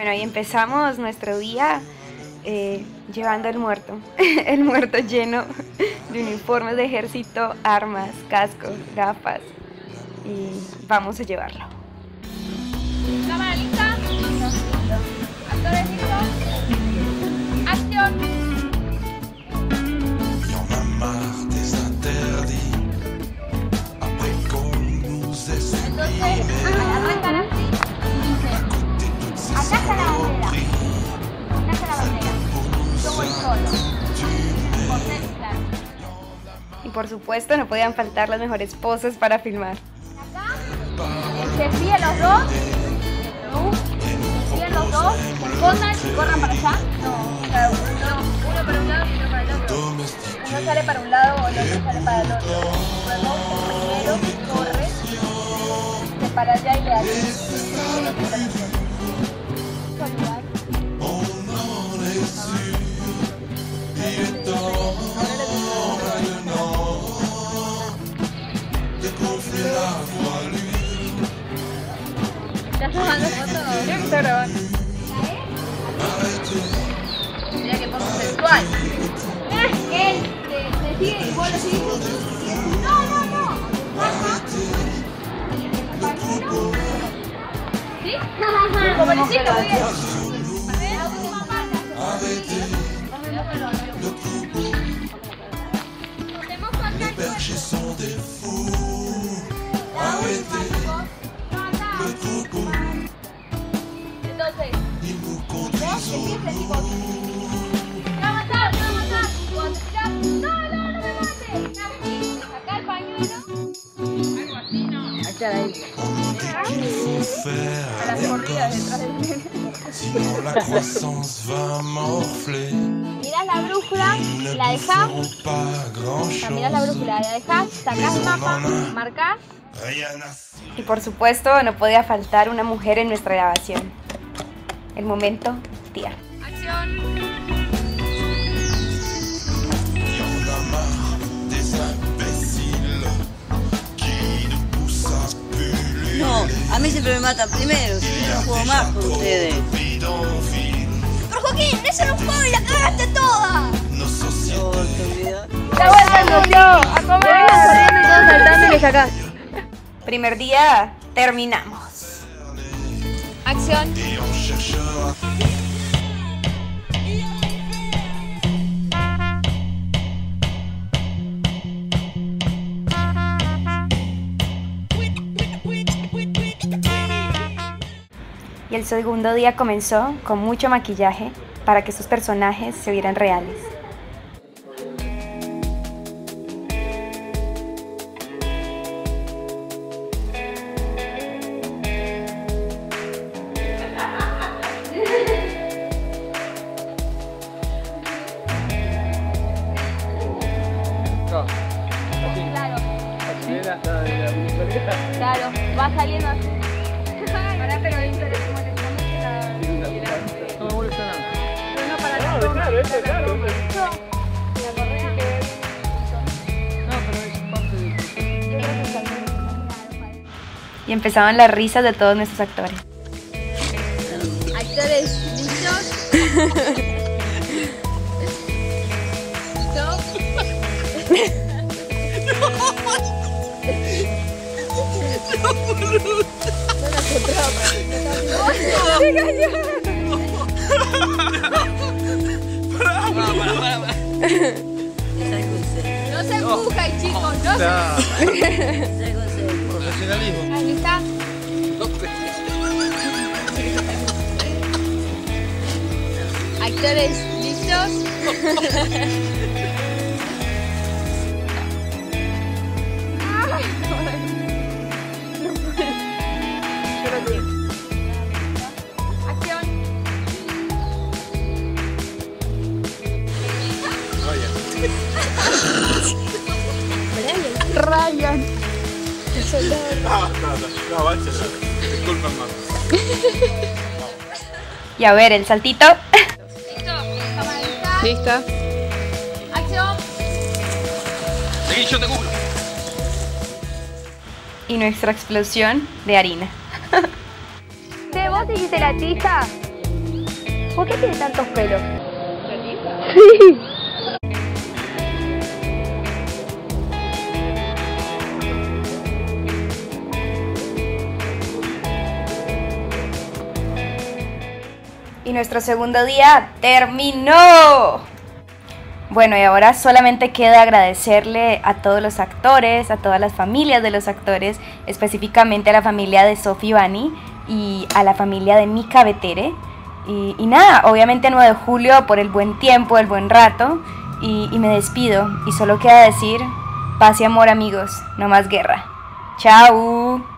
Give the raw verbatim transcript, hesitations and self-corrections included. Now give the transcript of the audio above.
Bueno, y empezamos nuestro día eh, llevando el muerto, el muerto lleno de uniformes de ejército, armas, cascos, gafas, y vamos a llevarlo. ¿Cámara lista? ¿Actores listos? ¡Acción! Entonces, arrancan así y dicen: acá está la bandera, acá está la bandera, yo voy solo, por ser claro. Y por supuesto no podían faltar las mejores poses para filmar. Acá, se siguen los dos, se siguen los dos, se escondan y corran para allá. No, cada uno, no, uno para un lado y uno para el otro. Uno sale para un lado o el otro sale para el otro. Luego el primero corre para allá y le hace ¿estás tomando fotos? Yo me estoy grabando. Mira que poco sensual. Él te sigue y vos lo sigues. No, no, no. ¿Sí? Como le siento, muy bien. La última parte. Tenemos acá el entonces, vos decís, le digo, te va a matar, te va a matar. Cuando te tiras, no, no, no me mates. Así, acá el pañuelo. Algo así, no. Allá ahí. A las corridas detrás del tren. Mirás la brújula, la dejás. Mirás la brújula, la dejás, sacás el mapa, marcás. Y por supuesto no podía faltar una mujer en nuestra grabación. El momento tía. Acción. No, a mí siempre me matan primero, si yo no juego más con ustedes. Pero Joaquín, eso no fue y la cagaste toda. No, te olvidas. La vuelta no, a comer. Y todos saltando y le sacás. Primer día, terminamos. Acción. Y el segundo día comenzó con mucho maquillaje para que sus personajes se vieran reales. Claro. Claro, va saliendo así. Pará, pero interesa molestando la... No me molesta nada. Pero no para la No, toma. claro, eso, claro. No, la correa que... No, pero es parte del... Yo creo que también. Y empezaban las risas de todos nuestros actores. Actores listos. ¿Listo? No la encontraba. ¡Se cayó! No se empujan, chicos, no se... Profesionalismo. Ahí está. Actores listos. Acción. Ryan. El soldado. No, no, no, no, vaya, disculpa, mamá. Y a ver, el saltito. ¿Listo? ¿Cámara lista? Lista. Acción. Seguí, yo te cubro. Y nuestra explosión de harina. ¿Vos hiciste la tija? ¿Por qué tiene tantos pelos? Sí. Y nuestro segundo día terminó. Bueno, y ahora solamente queda agradecerle a todos los actores, a todas las familias de los actores, específicamente a la familia de Sofi Bani y a la familia de Mika Betere. Y, y nada, obviamente a nueve de julio por el buen tiempo, el buen rato. Y, y me despido. Y solo queda decir, paz y amor amigos, no más guerra. Chao.